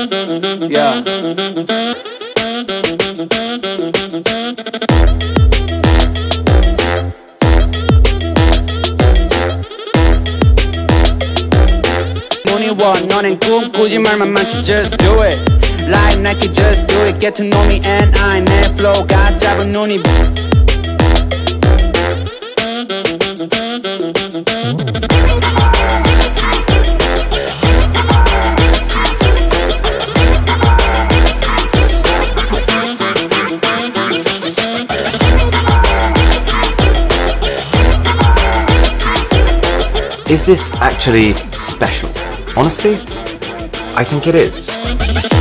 Yeah. 눈이 원 너넨 꿈꾸지 말만 많지 just do it like Nike just do it get to know me and I 내 flow가 잡은 눈이 Is this actually special? Honestly, I think it is.